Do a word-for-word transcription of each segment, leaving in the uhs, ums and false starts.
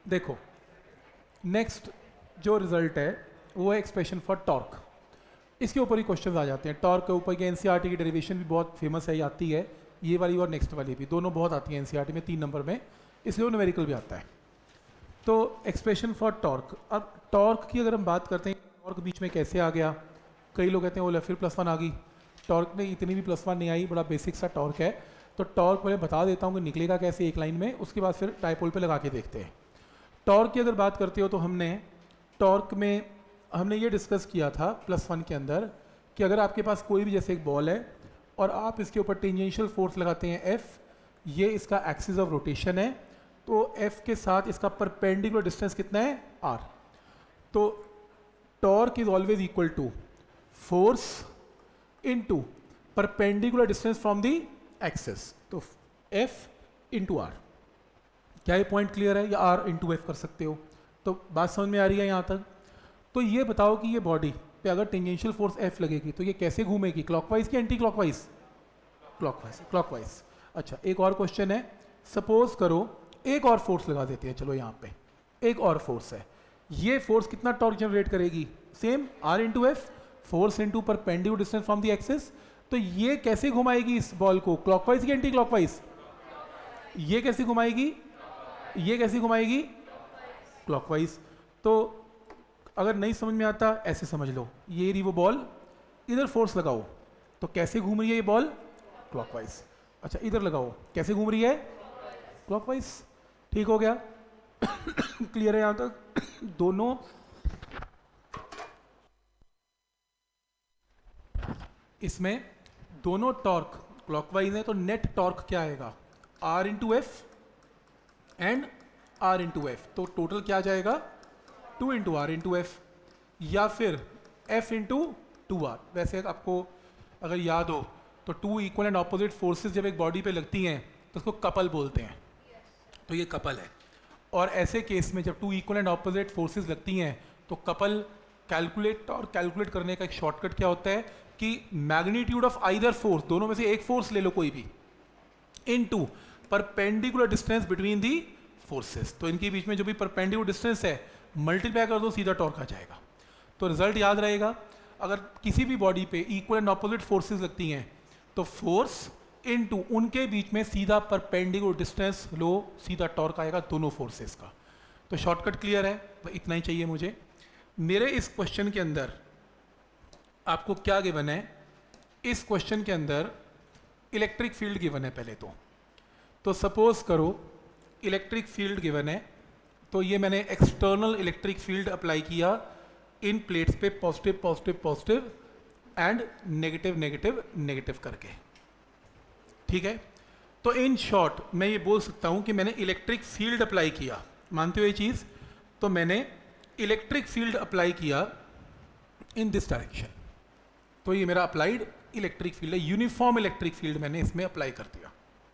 देखो नेक्स्ट जो रिजल्ट है वो है एक्सप्रेशन फॉर टॉर्क। इसके ऊपर ही क्वेश्चन आ जाते हैं। टॉर्क के ऊपर एनसीईआरटी की डेरिवेशन भी बहुत फेमस है, आती है ये वाली और नेक्स्ट वाली भी, दोनों बहुत आती है एनसीईआरटी में तीन नंबर में, इसलिए न्यूमेरिकल भी आता है। तो एक्सप्रेशन फॉर टॉर्क, अब टॉर्क की अगर हम बात करते हैं, टॉर्क बीच में कैसे आ गया, कई लोग कहते हैं वो फिर प्लस वन आ गई, टॉर्क में इतनी भी प्लस वन नहीं आई, बड़ा बेसिक सा टॉर्क है। तो टॉर्क पहले बता देता हूँ कि निकलेगा कैसे एक लाइन में, उसके बाद फिर डायपोल पे लगा के देखते हैं। टॉर्क की अगर बात करते हो तो हमने टॉर्क में हमने ये डिस्कस किया था प्लस वन के अंदर कि अगर आपके पास कोई भी जैसे एक बॉल है और आप इसके ऊपर टेंजेंशियल फोर्स लगाते हैं एफ, ये इसका एक्सिस ऑफ रोटेशन है, तो एफ के साथ इसका परपेंडिकुलर डिस्टेंस कितना है आर। तो torque is always equal to force into perpendicular distance from the axis, तो एफ इंटू आर। क्या ये पॉइंट क्लियर है, या आर इंटू एफ कर सकते हो। तो बात समझ में आ रही है यहाँ तक। तो ये बताओ कि ये बॉडी पे अगर टेंजेंशियल फोर्स एफ लगेगी तो ये कैसे घूमेगी, क्लॉकवाइज कि एंटी क्लॉकवाइज? Clockwise, clockwise. अच्छा एक और क्वेश्चन है, सपोज करो एक और फोर्स लगा देते हैं, चलो यहाँ पे एक और फोर्स है, ये फोर्स कितना टॉर्क जनरेट करेगी, same R into F, force into perpendicular distance from the axis. तो ये कैसे घुमाएगी इस बॉल को, क्लॉकवाइज कि एंटी क्लॉकवाइज? ये कैसे घुमाएगी, ये कैसे घुमाएगी, क्लॉकवाइज। तो अगर नहीं समझ में आता ऐसे समझ लो, ये रही वो बॉल, इधर फोर्स लगाओ तो कैसे घूम रही है ये बॉल, क्लॉकवाइज। अच्छा इधर लगाओ, कैसे घूम रही है, क्लॉकवाइज। ठीक हो गया क्लियर है यहाँ तक दोनों। इसमें दोनों टॉर्क क्लॉकवाइज है तो नेट टॉर्क क्या आएगा, R into F and R into F. तो टोटल क्या आ जाएगा, two into R into F, या फिर एफ इंटू टू आर। वैसे आपको अगर याद हो तो two equal and opposite forces जब एक बॉडी पे लगती हैं तो उसको कपल बोलते हैं, तो ये कपल है। और ऐसे केस में जब two equal and opposite forces लगती हैं तो कपल कैलकुलेट और कैलकुलेट करने का एक शॉर्टकट क्या होता है कि मैग्नीट्यूड ऑफ आइदर फोर्स, दोनों में से एक फोर्स ले लो कोई भी, into perpendicular distance between the forces. तो इनके बीच में जो भी परपेंडिकुलर डिस्टेंस है मल्टीप्लाई कर दो, सीधा टॉर्क आ जाएगा। तो रिजल्ट याद रहेगा, अगर किसी भी बॉडी पे इक्वल एंड ऑपोजिट फोर्सेस लगती हैं तो फोर्स इनटू उनके बीच में सीधा परपेंडिकुलर डिस्टेंस लो, सीधा टॉर्क आएगा दोनों फोर्सेस का। तो शॉर्टकट क्लियर है, तो इतना ही चाहिए मुझे। मेरे इस क्वेश्चन के अंदर आपको क्या गिवन है, इस क्वेश्चन के अंदर इलेक्ट्रिक फील्ड गिवन है पहले तो। तो सपोज करो इलेक्ट्रिक फील्ड गिवन है, तो ये मैंने एक्सटर्नल इलेक्ट्रिक फील्ड अप्लाई किया इन प्लेट्स पे, positive positive positive and negative negative negative करके, ठीक है। तो इन शॉर्ट मैं ये बोल सकता हूँ कि मैंने इलेक्ट्रिक फील्ड अप्लाई किया, मानते हो ये चीज़? तो मैंने इलेक्ट्रिक फील्ड अप्लाई किया इन दिस डायरेक्शन, तो ये मेरा अप्लाइड इलेक्ट्रिक फील्ड है, यूनिफॉर्म इलेक्ट्रिक फील्ड मैंने इसमें अप्लाई कर दिया,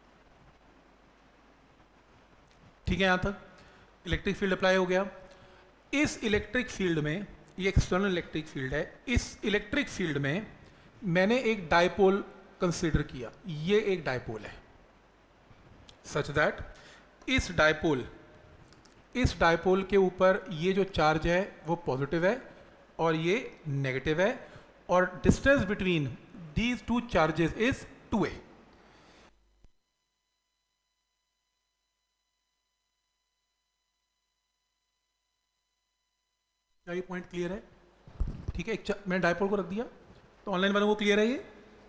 ठीक है। यहाँ तक इलेक्ट्रिक फील्ड अप्लाई हो गया। इस इलेक्ट्रिक फील्ड में, ये एक्सटर्नल इलेक्ट्रिक फील्ड है, इस इलेक्ट्रिक फील्ड में मैंने एक डायपोल कंसीडर किया, ये एक डायपोल है, सच दैट इस डायपोल इस डायपोल के ऊपर ये जो चार्ज है वो पॉजिटिव है और ये नेगेटिव है, और distance between these two charges is two ए। क्या ये पॉइंट क्लियर है? ठीक है, एक मैंने डायपोल को रख दिया, तो ऑनलाइन वालों को क्लियर है ये?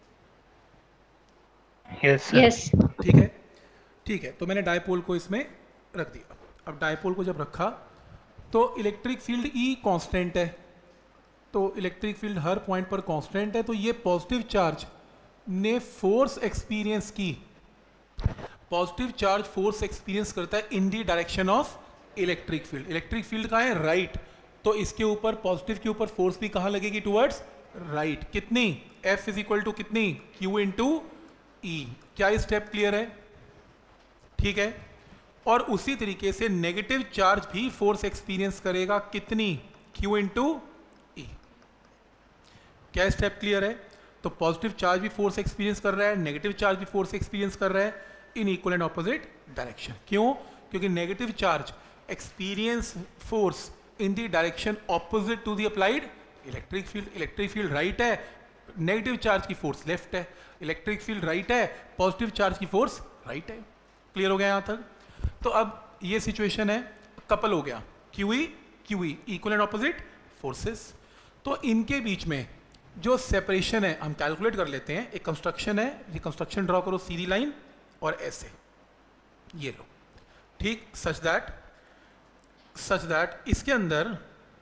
यस यस ठीक है, ठीक है। तो मैंने डायपोल को इसमें रख दिया। अब डायपोल को जब रखा तो इलेक्ट्रिक फील्ड ई कांस्टेंट है, तो इलेक्ट्रिक फील्ड हर पॉइंट पर कांस्टेंट है, तो ये पॉजिटिव चार्ज ने फोर्स एक्सपीरियंस की, पॉजिटिव चार्ज फोर्स एक्सपीरियंस करता है in the direction of electric field. Electric field कहाँ है, राइट, तो इसके ऊपर पॉजिटिव के ऊपर फोर्स भी कहाँ लगेगी, टुवर्ड्स राइट। कितनी, F इज इक्वल टू कितनी, Q इंटू ई। क्या ये स्टेप क्लियर है? ठीक है। और उसी तरीके से नेगेटिव चार्ज भी फोर्स एक्सपीरियंस करेगा, कितनी, Q इंटू ई। क्या स्टेप क्लियर है? तो पॉजिटिव चार्ज भी फोर्स एक्सपीरियंस कर रहा है, नेगेटिव चार्ज भी फोर्स एक्सपीरियंस कर रहा है in equal and opposite direction. क्यों? क्योंकि negative charge experience force in the direction opposite to the applied electric field. electric field right है, नेगेटिव चार्ज की फोर्स लेफ्ट है, इलेक्ट्रिक फील्ड राइट है, पॉजिटिव चार्ज की फोर्स राइट है. Clear हो गया यहाँ तक? तो अब ये सिचुएशन है, कपल हो गया, Q E Q E, equal and opposite forces. तो इनके बीच में जो सेपरेशन है हम कैलकुलेट कर लेते हैं. एक कंस्ट्रक्शन है, ये कंस्ट्रक्शन ड्रॉ करो, सीधी लाइन और ऐसे, ये लो, ठीक, सच दैट सच दैट इसके अंदर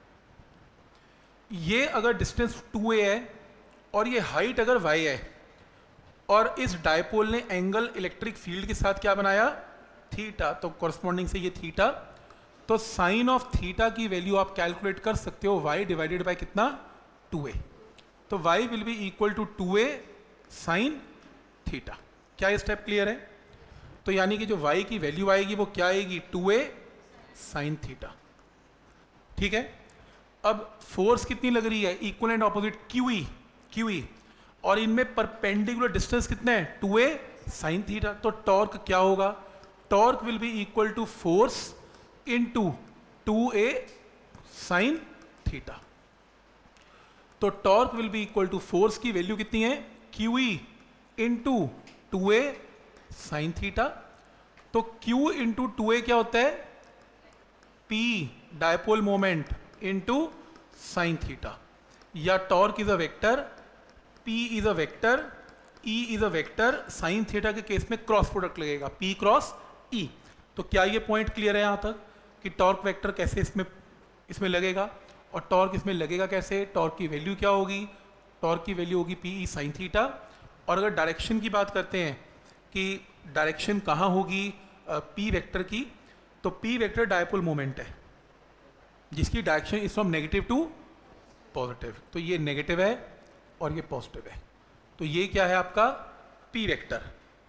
ये अगर डिस्टेंस टू ए है और ये हाइट अगर y है और इस डायपोल ने एंगल इलेक्ट्रिक फील्ड के साथ क्या बनाया, थीटा, तो कॉरस्पॉन्डिंग से ये थीटा, तो साइन ऑफ थीटा की वैल्यू आप कैलकुलेट कर सकते हो y डिवाइडेड बाय कितना, टू ए. तो y will be equal to two A sine theta. क्या ये स्टेप क्लियर है? तो यानी कि जो y की वैल्यू आएगी वो क्या आएगी, टू ए साइन थीटा. ठीक है. अब फोर्स कितनी लग रही है, equal and opposite Q E Q E, और इनमें परपेंडिकुलर डिस्टेंस कितना है, टू ए साइन थीटा. तो टॉर्क क्या होगा, torque will be equal to force into two A sine theta. तो torque will be equal to force की वैल्यू कितनी है, क्यू ई इंटू टू ए साइन थीटा. तो Q इंटू टू ए क्या होता है, P dipole moment into sine theta, या torque is a vector, P is a vector, E is a vector. Sine theta के case में cross product लगेगा, P cross E. तो क्या ये पॉइंट क्लियर है यहाँ तक कि टॉर्क वेक्टर कैसे इसमें इसमें लगेगा और टॉर्क इसमें लगेगा कैसे, टॉर्क की वैल्यू क्या होगी, टॉर्क की वैल्यू होगी पी ई साइन थीटा. और अगर डायरेक्शन की बात करते हैं कि डायरेक्शन कहाँ होगी पी वेक्टर की, तो पी वेक्टर डायपोल मोमेंट है जिसकी direction is from negative to positive. तो ये नेगेटिव है और ये पॉजिटिव है. तो ये क्या है आपका पी वेक्टर,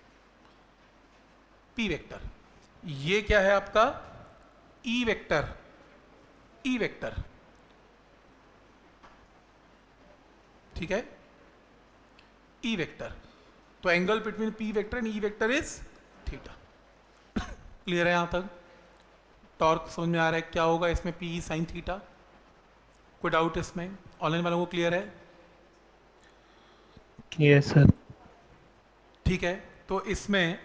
पी वेक्टर. ये क्या है आपका ई वेक्टर, ई वेक्टर. ठीक है, ई वेक्टर. तो angle between P vector and E vector is theta. Clear है यहां तक? टॉर्क समझ में आ रहा है क्या होगा इसमें, पी ई साइन थीटा. कोई डाउट इसमें? ऑनलाइन वालों को क्लियर है? Yes sir. ठीक है. तो इसमें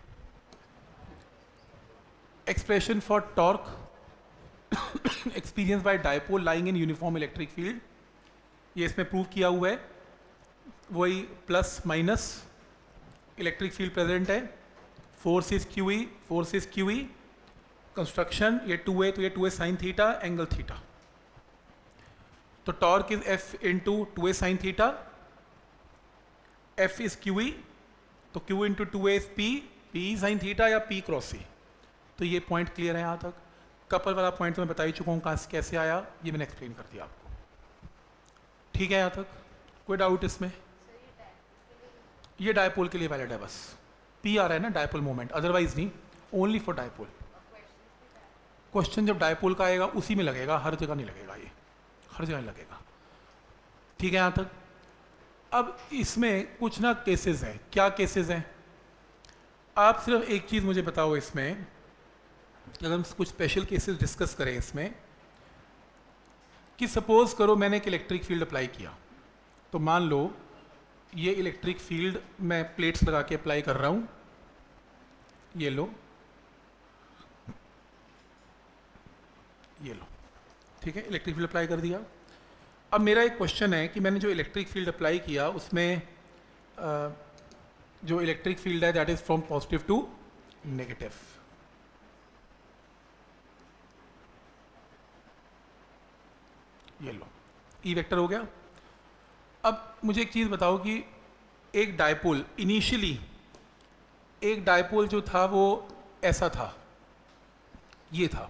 expression for torque experience by dipole lying in uniform electric field, ये इसमें प्रूव किया हुआ है. वही plus minus electric field present है, force is Q E, force is Q E, construction ये टू ए, तो ये टू ए साइन थीटा, एंगल थीटा. तो torque is F into two A sine theta, F is Q E, तो Q into two a is P, P sine theta या P cross C. तो ये point clear है यहाँ तक. Couple वाला point तो मैं बता ही चुका हूँ कहाँ से कैसे आया, ये मैंने एक्सप्लेन कर दिया आपको. ठीक है यहाँ तक? कोई डाउट इसमें? ये डायपोल के लिए वैलिड है, बस पी आ रहा है ना डायपोल मोमेंट, अदरवाइज नहीं, ओनली फॉर डायपोल. क्वेश्चन जब डायपोल का आएगा उसी में लगेगा, हर जगह नहीं लगेगा, ये हर जगह नहीं लगेगा. ठीक है यहाँ तक? अब इसमें कुछ ना केसेस हैं. क्या केसेस हैं? आप सिर्फ एक चीज़ मुझे बताओ इसमें, अगर हम कुछ स्पेशल केसेस डिस्कस करें इसमें, कि सपोज करो मैंने एक इलेक्ट्रिक फील्ड अप्लाई किया, तो मान लो ये इलेक्ट्रिक फील्ड मैं प्लेट्स लगा के अप्लाई कर रहा हूँ, ये लो, ये लो, ठीक है, इलेक्ट्रिक फील्ड अप्लाई कर दिया. अब मेरा एक क्वेश्चन है कि मैंने जो इलेक्ट्रिक फील्ड अप्लाई किया उसमें आ, जो इलेक्ट्रिक फील्ड है that is from positive to negative. ये लो, ई वेक्टर हो गया. अब मुझे एक चीज़ बताओ कि एक डायपोल, इनिशियली एक डायपोल जो था वो ऐसा था, ये था,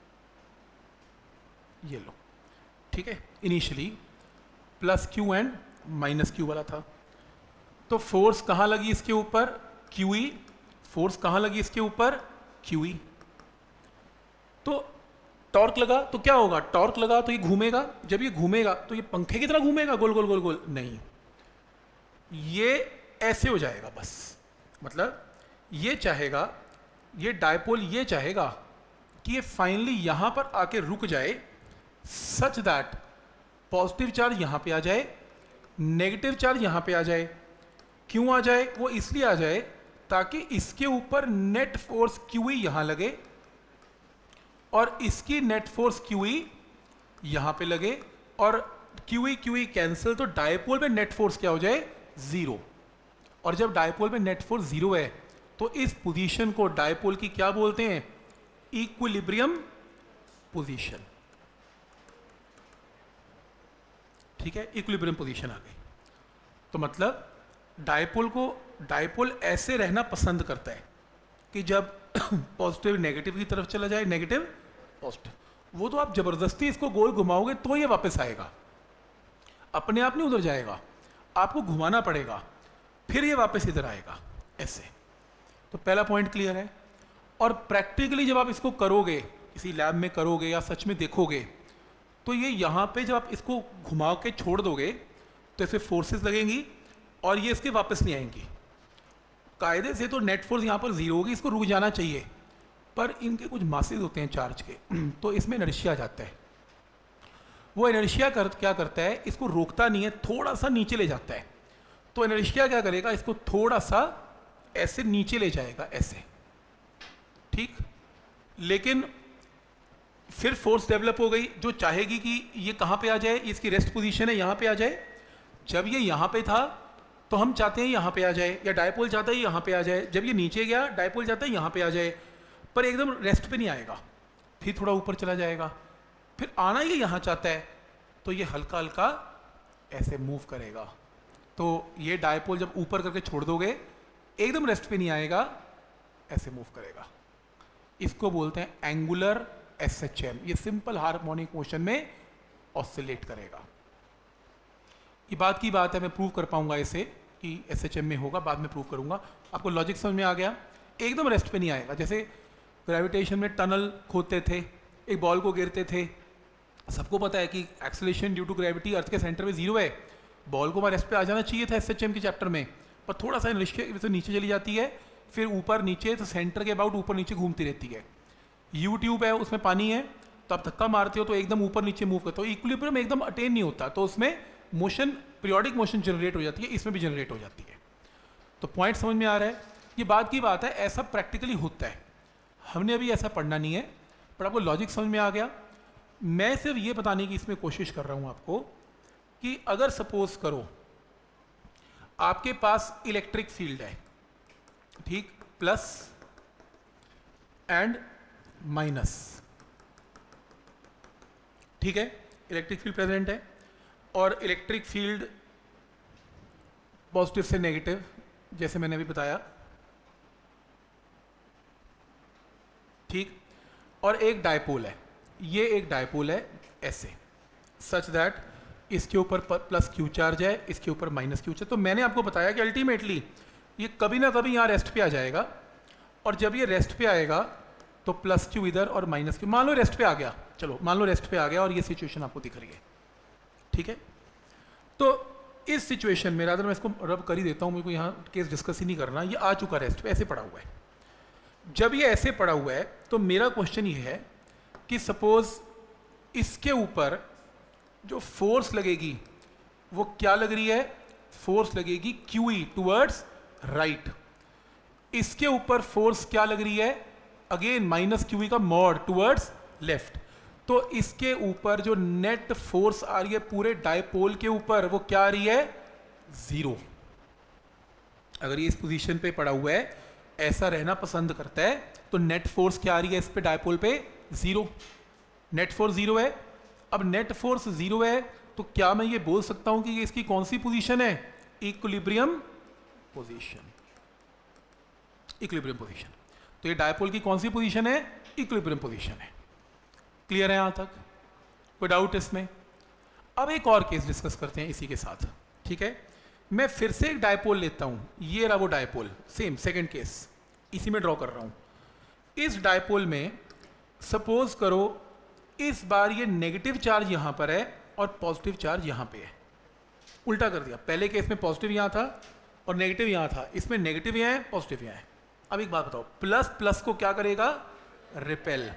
ये लो, ठीक है, initially plus Q and minus Q वाला था. तो फोर्स कहाँ लगी इसके ऊपर, क्यू ई. फोर्स कहाँ लगी इसके ऊपर, क्यू ई. तो टॉर्क लगा तो क्या होगा, टॉर्क लगा तो ये घूमेगा. जब ये घूमेगा तो ये पंखे की तरह घूमेगा, गोल गोल गोल गोल नहीं, ये ऐसे हो जाएगा बस. मतलब ये चाहेगा, ये डायपोल ये चाहेगा कि ये फाइनली यहां पर आके रुक जाए, सच दैट पॉजिटिव चार्ज यहां पे आ जाए, नेगेटिव चार्ज यहां पे आ जाए। क्यों आ जाए? वो इसलिए आ जाए ताकि इसके ऊपर नेट फोर्स क्यू ई यहां लगे और इसकी नेट फोर्स क्यू ई यहां पे लगे, और Q E Q E cancel, तो डायपोल में नेट फोर्स क्या हो जाए? जीरो। और जब डायपोल में नेट फोर्स जीरो है तो इस पोजीशन को डायपोल की क्या बोलते हैं? Equilibrium position. ठीक है, इक्विलिब्रियम पोजीशन आ गई। तो मतलब डायपोल को डायपोल ऐसे रहना पसंद करता है कि जब पॉजिटिव नेगेटिव की तरफ चला जाए, नेगेटिव पॉजिटिव। वो तो आप जबरदस्ती इसको गोल घुमाओगे तो ये वापस आएगा, अपने आप नहीं उधर जाएगा, आपको घुमाना पड़ेगा, फिर ये वापस इधर आएगा ऐसे। तो पहला पॉइंट क्लियर है। और प्रैक्टिकली जब आप इसको करोगे, किसी लैब में करोगे या सच में देखोगे, तो ये यहाँ पे जब आप इसको घुमा के छोड़ दोगे तो ऐसे फोर्सेस लगेंगी और ये इसके वापस नहीं आएंगी। कायदे से तो नेट फोर्स यहाँ पर जीरो होगी, इसको रुक जाना चाहिए, पर इनके कुछ मासेस होते हैं चार्ज के, तो इसमें इनर्शिया आ जाता है। वो इनर्शिया कर क्या करता है? इसको रोकता नहीं है, थोड़ा सा नीचे ले जाता है। तो इनर्शिया क्या करेगा? इसको थोड़ा सा ऐसे नीचे ले जाएगा, ऐसे। ठीक, लेकिन फिर फोर्स डेवलप हो गई जो चाहेगी कि ये कहाँ पे आ जाए, इसकी रेस्ट पोजीशन है यहाँ पे आ जाए। जब ये यहाँ पे था तो हम चाहते हैं यहाँ पे आ जाए, या डायपोल चाहता है यहाँ पे आ जाए। जब ये नीचे गया, डायपोल चाहता है यहाँ पे आ जाए, पर एकदम रेस्ट पे नहीं आएगा, फिर थोड़ा ऊपर चला जाएगा, फिर आना ये यहाँ चाहता है, तो ये हल्का हल्का ऐसे मूव करेगा। तो ये डायपोल जब ऊपर करके छोड़ दोगे, एकदम रेस्ट पे नहीं आएगा, ऐसे मूव करेगा। इसको बोलते हैं एंगुलर एस एच एम। ये सिंपल हार्मोनिक मोशन में ऑसिलेट करेगा। ये बात की बात है, मैं प्रूव कर पाऊंगा इसे कि एस एच एम में होगा, बाद में प्रूव करूंगा। आपको लॉजिक समझ में आ गया? एकदम रेस्ट पे नहीं आएगा। जैसे ग्रेविटेशन में टनल खोदते थे, एक बॉल को गिरते थे, सबको पता है कि acceleration due to gravity earth के सेंटर में जीरो है, बॉल को वहाँ रेस्ट पे आ जाना चाहिए था एस एच एम के चैप्टर में, पर थोड़ा सा इनर्शिया नीचे चली जाती है, फिर ऊपर नीचे, तो सेंटर के अबाउट ऊपर नीचे घूमती रहती है। यू ट्यूब है, उसमें पानी है, तो आप धक्का मारते हो तो एकदम ऊपर नीचे मूव करते हो, इक्विलिब्रियम एकदम अटेन नहीं होता, तो उसमें मोशन, पीरियोडिक मोशन जनरेट हो जाती है, इसमें भी जनरेट हो जाती है। तो पॉइंट समझ में आ रहा है? ये बात की बात है, ऐसा प्रैक्टिकली होता है। हमने अभी ऐसा पढ़ना नहीं है, पर आपको लॉजिक समझ में आ गया। मैं सिर्फ ये बताने की इसमें कोशिश कर रहा हूँ आपको कि अगर सपोज करो आपके पास इलेक्ट्रिक फील्ड है, ठीक, प्लस एंड माइनस, ठीक है, इलेक्ट्रिक फील्ड प्रेजेंट है, और इलेक्ट्रिक फील्ड पॉजिटिव से नेगेटिव, जैसे मैंने अभी बताया, ठीक, और एक डायपोल है, ये एक डायपोल है ऐसे, सच दैट इसके ऊपर प्लस क्यू चार्ज है, इसके ऊपर माइनस क्यू चार्ज। तो मैंने आपको बताया कि अल्टीमेटली ये कभी ना कभी यहाँ रेस्ट पे आ जाएगा, और जब ये रेस्ट पे आएगा तो प्लस क्यू इधर और माइनस क्यू, मान लो रेस्ट पे आ गया, चलो मान लो रेस्ट पे आ गया और ये सिचुएशन आपको दिख रही है, ठीक है। तो इस सिचुएशन में रादर मैं इसको रब कर ही देता हूँ, मेरे को यहाँ केस डिस्कस ही नहीं करना, ये आ चुका रेस्ट पे, ऐसे पड़ा हुआ है। जब ये ऐसे पड़ा हुआ है तो मेरा क्वेश्चन ये है कि सपोज इसके ऊपर जो फोर्स लगेगी वो क्या लग रही है? फोर्स लगेगी क्यू ई टूवर्ड्स राइट। इसके ऊपर फोर्स क्या लग रही है? अगेन माइनस क्यू ई का मॉड टूवर्ड्स लेफ्ट। तो इसके ऊपर जो नेट फोर्स आ रही है पूरे डायपोल के ऊपर, वो क्या आ रही है? जीरो। अगर ये इस पोजीशन पे पड़ा हुआ है, ऐसा रहना पसंद करता है, तो नेट फोर्स क्या आ रही है इस पे डायपोल पे? जीरो। नेट फोर्स जीरो है। अब नेट फोर्स जीरो है तो क्या मैं ये बोल सकता हूं कि ये इसकी कौन सी पोजीशन है? Equilibrium position. Equilibrium position. तो ये डायपोल की कौन सी पोजीशन है? इक्विलिब्रियम पोजीशन है। क्लियर है यहां तक? कोई डाउट इसमें? अब एक और केस डिस्कस करते हैं इसी के साथ, ठीक है। मैं फिर से एक डायपोल लेता हूं, ये रहा वो डायपोल, सेम सेकंड केस इसी में ड्रॉ कर रहा हूं। इस डायपोल में सपोज करो इस बार ये नेगेटिव चार्ज यहां पर है और पॉजिटिव चार्ज यहां पे है। उल्टा कर दिया, पहले केस में पॉजिटिव यहां था और नेगेटिव यहां था, इसमें नेगेटिव यहां है, पॉजिटिव यहां है। अब एक बात बताओ, प्लस प्लस को क्या करेगा? रिपेल।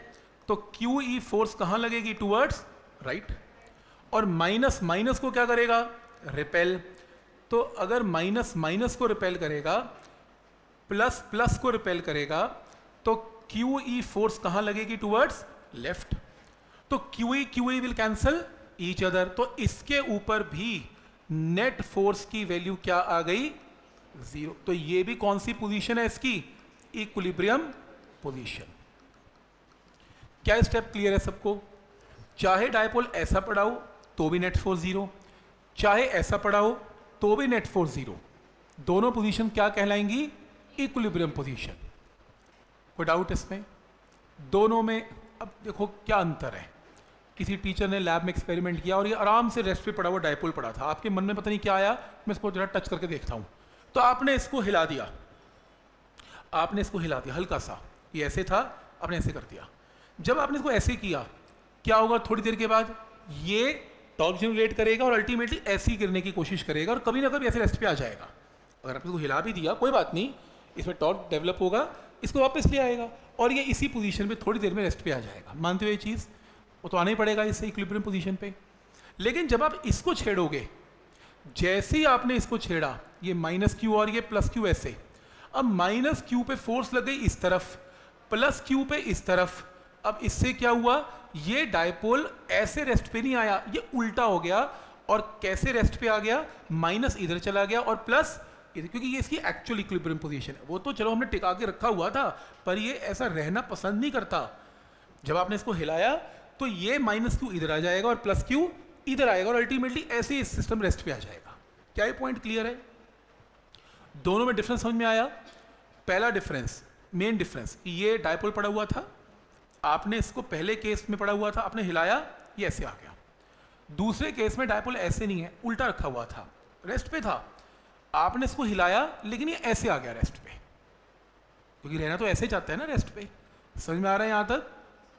तो क्यू ई फोर्स कहां लगेगी? Towards right. और माइनस माइनस को क्या करेगा? रिपेल। तो अगर माइनस माइनस को रिपेल करेगा, प्लस प्लस को रिपेल करेगा, तो क्यू ई फोर्स कहां लगेगी? Towards left. तो Q E Q E will cancel each other. तो इसके ऊपर भी नेट फोर्स की वैल्यू क्या आ गई? जीरो। तो ये भी कौन सी पोजीशन है इसकी? Equilibrium position. क्या स्टेप क्लियर है सबको? चाहे डायपोल ऐसा पड़ा हो तो भी नेट फोर्स जीरो, चाहे ऐसा पड़ा हो तो भी नेट फोर्स जीरो। दोनों पोजीशन क्या कहलाएंगी? Equilibrium position. कोई डाउट इसमें? दोनों में अब देखो क्या अंतर है। किसी टीचर ने लैब में एक्सपेरिमेंट किया और ये आराम से रेस्ट पे पड़ा हुआ डायपोल पड़ा था, आपके मन में पता नहीं क्या आया, मैं इसको जरा टच करके देखता हूं, तो आपने इसको हिला दिया, आपने इसको हिला दिया हल्का सा, ये ऐसे था, आपने ऐसे कर दिया। जब आपने इसको ऐसे किया, क्या होगा? थोड़ी देर के बाद ये टॉर्क जनरेट करेगा और अल्टीमेटली ऐसे ही गिरने की कोशिश करेगा और कभी ना कभी ऐसे रेस्ट पे आ जाएगा। अगर आपने इसको हिला भी दिया कोई बात नहीं, इसमें टॉर्क डेवलप होगा, इसको वापस ले आएगा और ये इसी पोजीशन पे थोड़ी देर में रेस्ट पे आ जाएगा। मानते हो ये चीज़? वो तो आना ही पड़ेगा इससे इक्विलिब्रियम पोजीशन पे। लेकिन जब आप इसको छेड़ोगे, जैसे ही आपने इसको छेड़ा, ये माइनस क्यू और ये प्लस क्यू ऐसे, अब माइनस क्यू पे फोर्स लग गई इस तरफ, प्लस क्यू पे इस तरफ। अब इससे क्या हुआ? ये डायपोल ऐसे रेस्ट पे नहीं आया, ये उल्टा हो गया। और कैसे रेस्ट पे आ गया? माइनस इधर चला गया और प्लस इधर, क्योंकि ये इसकी एक्चुअल इक्विलिब्रियम पोजीशन है। वो तो चलो हमने टिका के रखा हुआ था, पर ये ऐसा रहना पसंद नहीं करता। जब आपने इसको हिलाया तो ये माइनस क्यू इधर आ जाएगा और प्लस क्यू इधर आएगा और अल्टीमेटली ऐसे ही सिस्टम रेस्ट पे आ जाएगा। क्या ये पॉइंट क्लियर है? दोनों में डिफरेंस समझ में आया? पहला डिफरेंस, मेन डिफरेंस, ये डायपोल पड़ा हुआ था, आपने इसको पहले केस में पड़ा हुआ था, आपने हिलाया, ये ऐसे आ गया। दूसरे केस में डायपोल ऐसे नहीं है, उल्टा रखा हुआ था, रेस्ट पे था, आपने इसको हिलाया लेकिन ये ऐसे आ गया रेस्ट पे, क्योंकि रहना तो ऐसे चाहता है ना रेस्ट पे। समझ में आ रहा है यहां तक?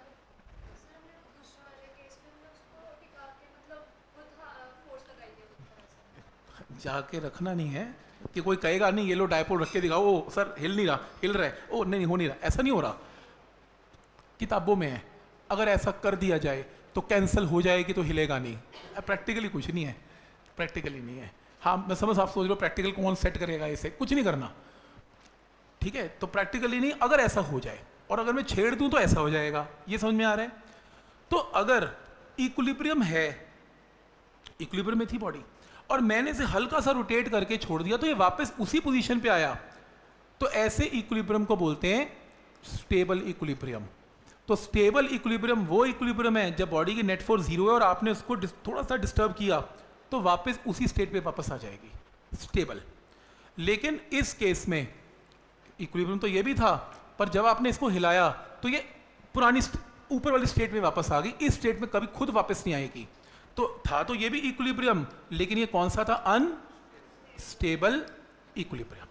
जाके रखना नहीं है कि कोई कहेगा नहीं ये लो डायपोल रख के दिखाओ, ओ सर हिल नहीं रहा, हिल रहा है, ओ नहीं हो नहीं रहा, ऐसा नहीं हो रहा। किताबों में है, अगर ऐसा कर दिया जाए तो कैंसिल हो जाएगी तो हिलेगा नहीं। प्रैक्टिकली कुछ नहीं है, प्रैक्टिकली नहीं है। हाँ मैं समझ, आप सोच लो प्रैक्टिकल कौन सेट करेगा इसे, कुछ नहीं करना, ठीक है? तो प्रैक्टिकली नहीं, अगर ऐसा हो जाए और अगर मैं छेड़ दूं तो ऐसा हो जाएगा। ये समझ में आ रहा है? तो अगर इक्विलिब्रियम है, इक्विलिब्रियम में थी बॉडी और मैंने इसे हल्का सा रोटेट करके छोड़ दिया तो ये वापस उसी पोजीशन पे आया, तो ऐसे इक्विलिब्रियम को बोलते हैं स्टेबल इक्विलिब्रियम। तो स्टेबल इक्विलिब्रियम वो इक्विलिब्रियम है जब बॉडी की नेट फोर्स जीरो है और आपने उसको थोड़ा सा डिस्टर्ब किया तो वापस उसी स्टेट पे वापस आ जाएगी, स्टेबल। लेकिन इस केस में इक्विलिब्रियम तो ये भी था, पर जब आपने इसको हिलाया तो ये पुरानी ऊपर वाली स्टेट में वापस आ गई, इस स्टेट में कभी खुद वापस नहीं आएगी। तो था तो ये भी इक्विलिब्रियम, लेकिन ये कौन सा था? Unstable equilibrium.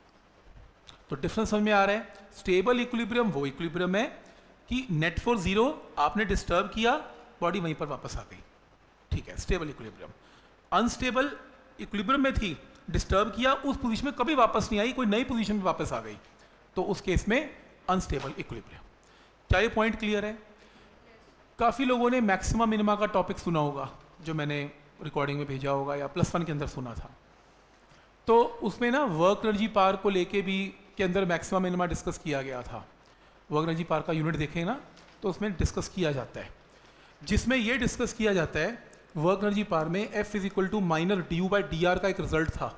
तो डिफरेंस समझ में आ रहा है? स्टेबल इक्विलिब्रियम वो इक्विलिब्रियम है कि नेट फोर्स जीरो, आपने डिस्टर्ब किया, बॉडी वहीं पर वापस आ गई, ठीक है, स्टेबल इक्विलिब्रियम। अनस्टेबल इक्विलिब्रियम में थी, डिस्टर्ब किया, उस पोजीशन में कभी वापस नहीं आई, कोई नई पोजीशन में वापस आ गई, तो उस केस में अनस्टेबल इक्विलिब्रियम। क्या ये पॉइंट क्लियर है? काफ़ी लोगों ने मैक्सिमा मिनिमा का टॉपिक सुना होगा, जो मैंने रिकॉर्डिंग में भेजा होगा या प्लस वन के अंदर सुना था। तो उसमें ना वर्क एनर्जी पावर को लेके भी के अंदर मैक्सिमा मिनिमा डिस्कस किया गया था। वर्क एनर्जी पावर का यूनिट देखें ना तो उसमें डिस्कस किया जाता है, जिसमें ये डिस्कस किया जाता है वर्क एनर्जी पावर में F is equal to minus D U by D R का एक रिजल्ट था,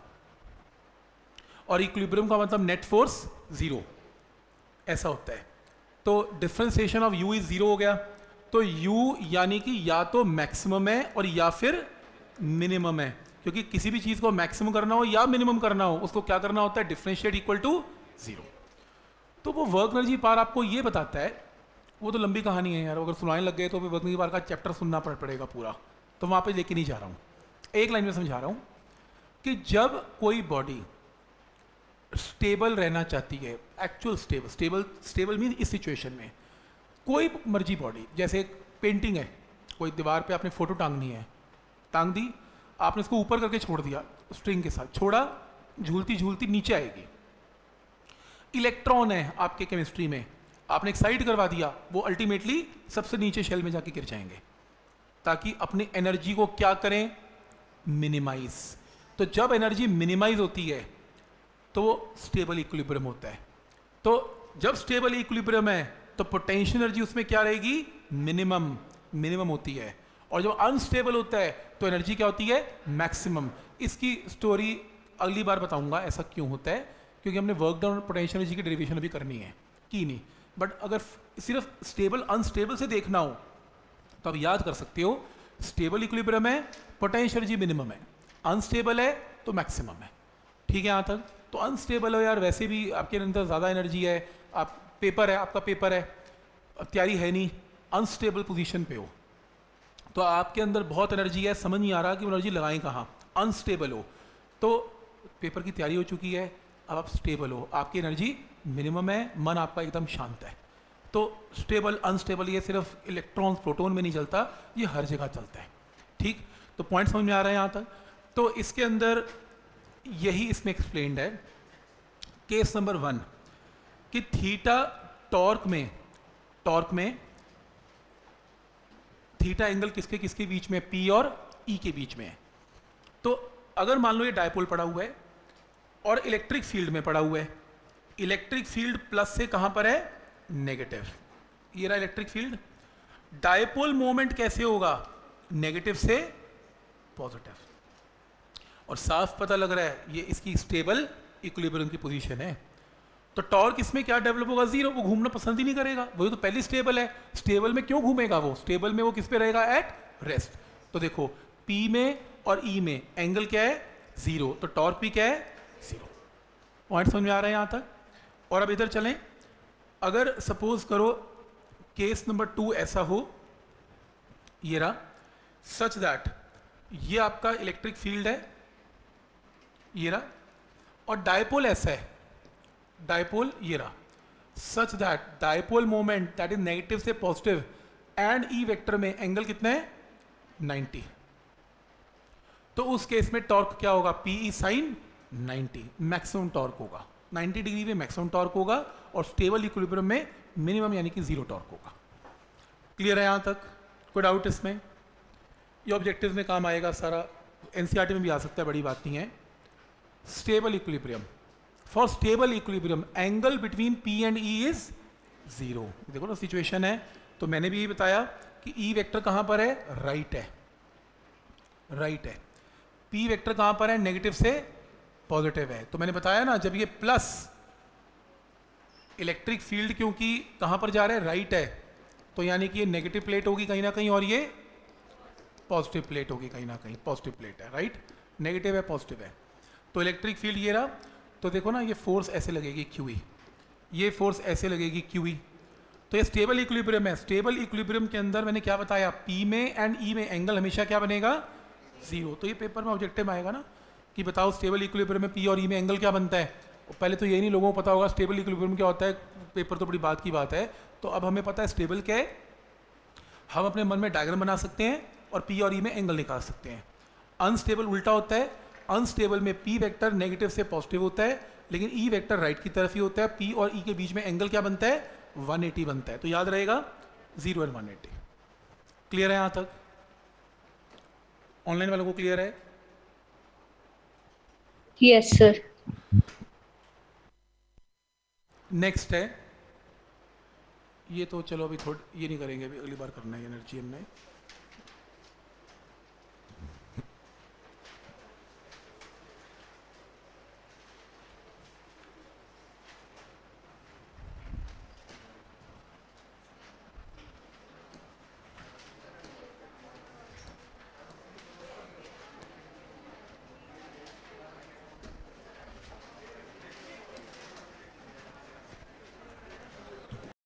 और इक्विलिब्रियम का मतलब नेट फोर्स जीरो, ऐसा होता है। तो differentiation of U is zero हो गया, तो u यानी कि या तो मैक्सिमम है और या फिर मिनिमम है, क्योंकि किसी भी चीज को मैक्सिमम करना हो या मिनिमम करना हो उसको क्या करना होता है? Differentiate equal to zero. तो वो वर्क एनर्जी पावर आपको ये बताता है, वो तो लंबी कहानी है यार, अगर सुनाने लग गए तो वर्क एनर्जी पावर का चैप्टर सुनना पड़ पड़ेगा पूरा, तो वहाँ पे लेके नहीं जा रहा हूँ, एक लाइन में समझा रहा हूँ कि जब कोई बॉडी स्टेबल रहना चाहती है, actual stable, stable stable mean इस सिचुएशन में कोई मर्जी बॉडी, जैसे एक पेंटिंग है, कोई दीवार पे आपने फोटो टांगनी है, टांग दी, आपने उसको ऊपर करके छोड़ दिया, स्ट्रिंग के साथ छोड़ा, झूलती झूलती नीचे आएगी। इलेक्ट्रॉन है आपके केमिस्ट्री में, आपने एक्साइट करवा दिया, वो अल्टीमेटली सबसे नीचे शेल में जाके गिर जाएंगे, ताकि अपनी एनर्जी को क्या करें, मिनिमाइज। तो जब एनर्जी मिनिमाइज होती है तो स्टेबल इक्विलिब्रियम होता है। तो जब स्टेबल इक्विलिब्रियम है तो पोटेंशियल एनर्जी उसमें क्या रहेगी, मिनिमम मिनिमम होती है। और जब अनस्टेबल होता है तो एनर्जी क्या होती है, मैक्सिमम। इसकी स्टोरी अगली बार बताऊंगा ऐसा क्यों होता है, क्योंकि हमने वर्क डाउन पोटेंशियल एनर्जी की डेरिवेशन अभी करनी है की नहीं। बट अगर सिर्फ स्टेबल अनस्टेबल से देखना हो तो आप याद कर सकते हो, स्टेबल इक्विलिब्रियम है, पोटेंशियल एनर्जी मिनिमम है, अनस्टेबल है तो मैक्सिमम है। ठीक है यहाँ तक। तो अनस्टेबल हो यार, वैसे भी आपके अंदर ज़्यादा एनर्जी है, आप पेपर है, आपका पेपर है, अब तैयारी है नहीं, अनस्टेबल पोजीशन पे हो, तो आपके अंदर बहुत एनर्जी है, समझ नहीं आ रहा कि वो एनर्जी लगाएं कहाँ, अनस्टेबल हो। तो पेपर की तैयारी हो चुकी है, अब आप स्टेबल हो, आपकी एनर्जी मिनिमम है, मन आपका एकदम शांत है। तो स्टेबल अनस्टेबल ये सिर्फ इलेक्ट्रॉन्स प्रोटॉन में नहीं चलता, ये हर जगह चलता है। ठीक, तो पॉइंट समझ में आ रहा है यहाँ तक। तो इसके अंदर यही इसमें एक्सप्लेन्ड है, केस नंबर वन, कि थीटा टॉर्क में टॉर्क में थीटा एंगल किसके किसके बीच में, पी और ई के बीच में है। तो अगर मान लो ये डायपोल पड़ा हुआ है और इलेक्ट्रिक फील्ड में पड़ा हुआ है, इलेक्ट्रिक फील्ड प्लस से कहां पर है, नेगेटिव, ये रहा इलेक्ट्रिक फील्ड। डायपोल मोमेंट कैसे होगा, नेगेटिव से पॉजिटिव, और साफ पता लग रहा है ये इसकी स्टेबल इक्विलिब्रियम की पोजीशन है। तो टॉर्क इसमें क्या डेवलप होगा, जीरो, वो घूमना पसंद ही नहीं करेगा, वो तो पहले स्टेबल है। स्टेबल में क्यों घूमेगा वो, स्टेबल में वो किस पे रहेगा, एट रेस्ट। तो देखो P में और E में एंगल क्या है, जीरो, तो टॉर्क भी क्या है, जीरो। पॉइंट समझ में आ रहा है यहां तक। और अब इधर चलें, अगर सपोज करो केस नंबर टू ऐसा हो, ये रहा, सच दैट ये आपका इलेक्ट्रिक फील्ड है, ये रहा, और डायपोल ऐसा है, डायपोल ये रहा, such that dipole moment that is negative से पॉजिटिव एंड ई वेक्टर में एंगल कितना है, नाइंटी। तो उस केस में टॉर्क क्या होगा, P E sine ninety, maximum torque होगा, नाइंटी डिग्री में मैक्सिमम टॉर्क होगा, और स्टेबल इक्विलिब्रियम में मिनिमम यानी कि जीरो टॉर्क होगा। क्लियर है यहां तक, कोई डाउट इसमें? ये ऑब्जेक्टिव में काम आएगा सारा, एनसीईआरटी में भी आ सकता है, बड़ी बात नहीं है। Stable equilibrium, for stable equilibrium angle between P and E is zero. देखो ना सिचुएशन है, तो मैंने भी ये बताया कि E वेक्टर कहां पर है, राइट है, राइट है। P वेक्टर कहां पर है, नेगेटिव से पॉजिटिव है। तो मैंने बताया ना, जब ये प्लस इलेक्ट्रिक फील्ड क्योंकि कहां पर जा रहा है, राइट है, तो यानी कि ये नेगेटिव प्लेट होगी कहीं ना कहीं, और ये पॉजिटिव प्लेट होगी कहीं ना कहीं, पॉजिटिव प्लेट है, राइट, नेगेटिव है पॉजिटिव है। तो इलेक्ट्रिक फील्ड ये रहा, तो देखो ना ये फोर्स ऐसे लगेगी क्यूई, ये फोर्स ऐसे लगेगी क्यूई, तो ये स्टेबल इक्विलिब्रियम है। स्टेबल इक्विलिब्रियम के अंदर मैंने क्या बताया, P में एंड E में एंगल हमेशा क्या बनेगा, जीरो। तो ये पेपर में ऑब्जेक्टिव में आएगा ना कि बताओ स्टेबल इक्विलिब्रियम में P और E में एंगल क्या बनता है। पहले तो यही नहीं लोगों को पता होगा स्टेबल इक्विलिब्रियम क्या होता है, पेपर तो बड़ी बात की बात है। तो अब हमें पता है स्टेबल क्या है, हम अपने मन में डायग्राम बना सकते हैं और P और E में एंगल निकाल सकते हैं। अनस्टेबल उल्टा होता है, अनस्टेबल में P वेक्टर नेगेटिव से पॉजिटिव होता है, लेकिन E वेक्टर राइट की तरफ ही होता है। P और E के बीच में एंगल क्या बनता है, वन एटी बनता है। तो याद रहेगा zero and one eighty. Clear है यहां तक? ऑनलाइन वालों को क्लियर है? Yes sir. नेक्स्ट है, ये तो चलो अभी थोड़ा ये नहीं करेंगे, अभी अगली बार करना है एनर्जी हमने।